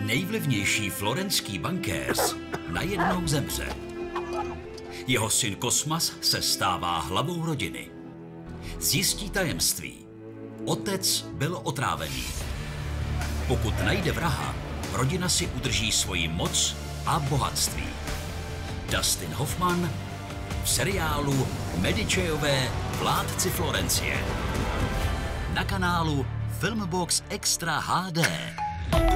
Nejvlivnější florenský bankéř najednou zemře. Jeho syn Kosmas se stává hlavou rodiny. Zjistí tajemství. Otec byl otrávený. Pokud najde vraha, rodina si udrží svoji moc a bohatství. Dustin Hoffman v seriálu Medičejové vládci Florencie. Na kanálu Filmbox Extra HD.